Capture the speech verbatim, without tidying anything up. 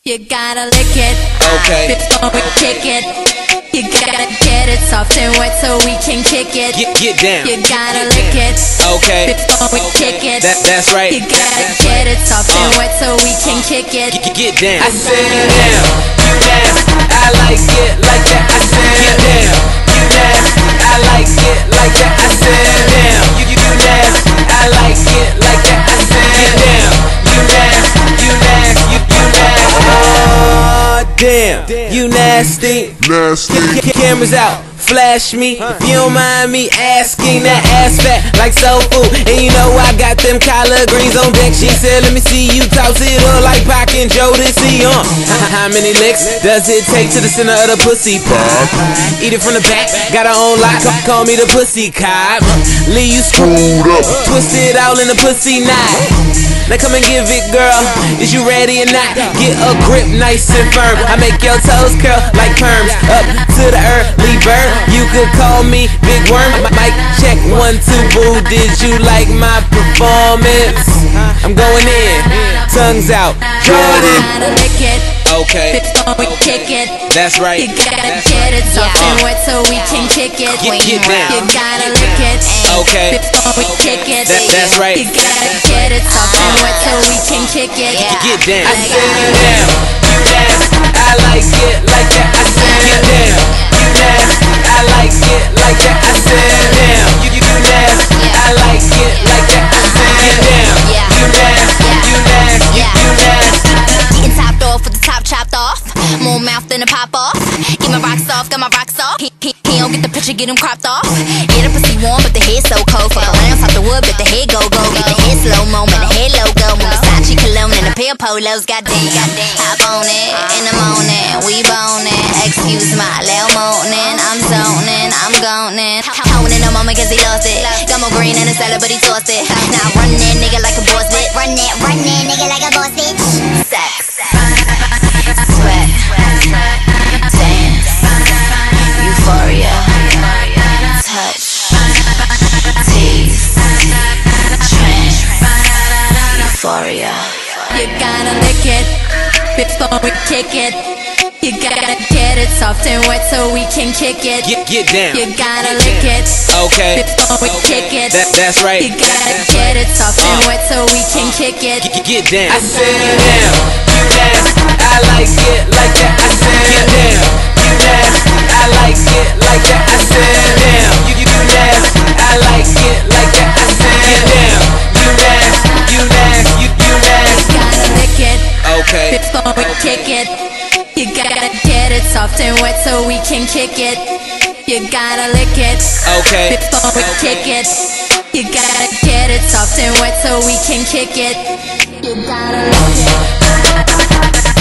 You gotta lick it, okay, before we kick it. You gotta get it soft and wet so we can kick it. Get, get down. You gotta lick it, okay, before we kick it. That, that's right. You gotta get it soft and wet so we can kick it. Get, get down. I said down, you nasty. I like it like that. I said get down, you nasty. I like it like that. I said down, you, you, you nasty. I like it like that. I said get down, you nasty, you nasty, you, you nasty. Oh damn, you nasty. Nasty. Cameras out, flash me. If you don't mind me asking, that ass fat like soul food. And you know I got them collard greens on deck. She said, let me see you toss it up like Pac and Jodeci. Uh, how many licks does it take to the center of the pussy pop? Eat it from the back, got her own lock. Call me the pussy cop. Leave you screwed up, twisted all in the pussy knot. Now come and give it, girl. Is you ready or not? Get a grip nice and firm. I make your toes curl like perms. Up to the early bird. You could call me Big Worm. Mic check one, two, boo. Did you like my performance? I'm going in, tongues out. Jordan. Gotta lick it, Okay, before we kick it. that's right. You gotta get it soft and wet so we can kick it. Get, get down. You gotta lick it, Okay, before we kick it. that, that's right. You gotta get it soft and wet so we can kick it. Get down. I said down, you nasty. I like it like that. I said get down, you nasty. I like it like that. I said down, you, you, you nasty. I like it like that. I said get down, you nasty, you nasty, you, you nasty. Getting topped off with the top chopped off. More mouth than a pop off. Get my rocks off, got my rocks off. He, he, he don't get the picture, get him cropped off. Get the pussy warm, but the head so cold. Fuck around, top the wood, but the head go go. Get the head slow mo, but the head logo. Move Versace cologne and a pair of polos. Goddamn, goddamn. Hop on it in the morning, we boning. Excuse my little moaning, I'm zoning, I'm goning. Honing a moment cause he lost it. Got more green in the salad, but he tossed it. Now run that nigga like a boss bitch. Run that, run that nigga like a boss bitch. Sex, sweat, dance, euphoria, touch, tease, trance, euphoria. You gotta lick it, before we kick it. You gotta get it soft and wet so we can kick it. Get, get down. You gotta lick it, Okay, before we kick it. that, that's right. You gotta get it soft and wet so we can kick it. Get, get down. I said down, you nasty. I like it like that. I said get down, you nasty. I like it like that. I said down, you, you, you nasty. I like it like that. I said get down, you nasty, you nasty, you, you nasty. Gotta lick it, Okay, before we kick it. You gotta get it soft and wet so we can kick it. You gotta lick it, okay, before we kick it. You gotta get it soft and wet so we can kick it. You gotta lick it.